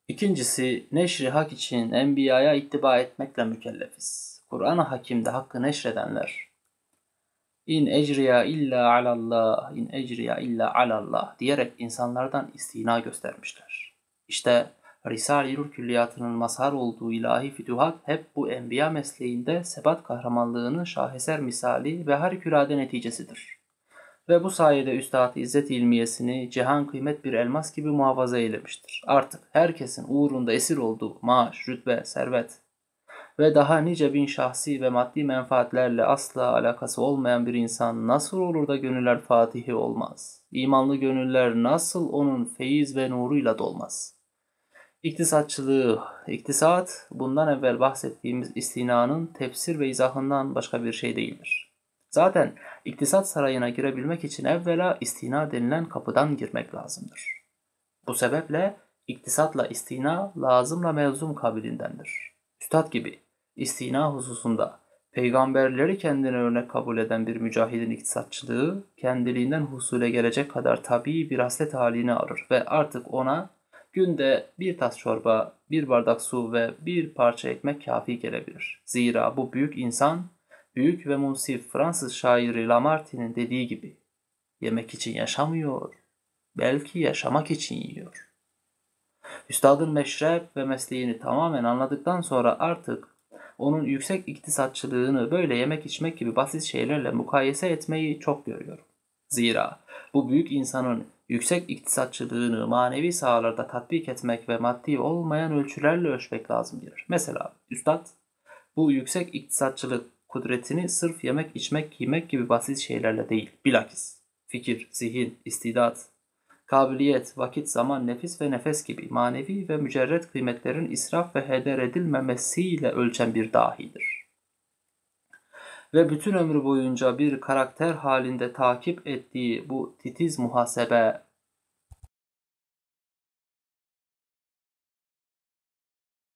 İkincisi, neşri hak için enbiyaya ittiba etmekle mükellefiz. Kur'an-ı Hakîm'de hakkı neşredenler, İn ecriya illa alallah, in ecriya illa alallah diyerek insanlardan istina göstermişler. İşte Risale-i Nur Külliyatı'nın mazhar olduğu ilahi fütühat hep bu enbiya mesleğinde sebat kahramanlığının şaheser misali ve harikulade neticesidir. Ve bu sayede Üstad-ı İzzet ilmiyesini cihan kıymet bir elmas gibi muhafaza eylemiştir. Artık herkesin uğrunda esir olduğu maaş, rütbe, servet ve daha nice bin şahsi ve maddi menfaatlerle asla alakası olmayan bir insan nasıl olur da gönüller fatihi olmaz? İmanlı gönüller nasıl onun feyiz ve nuruyla dolmaz? İktisat bundan evvel bahsettiğimiz istinanın tefsir ve izahından başka bir şey değildir. Zaten iktisat sarayına girebilmek için evvela istina denilen kapıdan girmek lazımdır. Bu sebeple iktisatla istina lazımla mevzum kabilindendir. Üstad gibi istina hususunda peygamberleri kendine örnek kabul eden bir mücahidin iktisatçılığı kendiliğinden husule gelecek kadar tabii bir haslet halini alır ve artık ona günde bir tas çorba, bir bardak su ve bir parça ekmek kafi gelebilir. Zira bu büyük insan, büyük ve munsif Fransız şairi Lamartine'in dediği gibi, yemek için yaşamıyor, belki yaşamak için yiyor. Üstadın meşrep ve mesleğini tamamen anladıktan sonra artık onun yüksek iktisatçılığını böyle yemek içmek gibi basit şeylerle mukayese etmeyi çok görüyorum. Zira bu büyük insanın yüksek iktisatçılığını manevi sahalarda tatbik etmek ve maddi olmayan ölçülerle ölçmek lazım diyor. Mesela Üstad bu yüksek iktisatçılık kudretini sırf yemek, içmek, giymek gibi basit şeylerle değil, bilakis fikir, zihin, istidat, kabiliyet, vakit, zaman, nefis ve nefes gibi manevi ve mücerret kıymetlerin israf ve heder edilmemesiyle ölçen bir dahidir. Ve bütün ömrü boyunca bir karakter halinde takip ettiği bu titiz muhasebe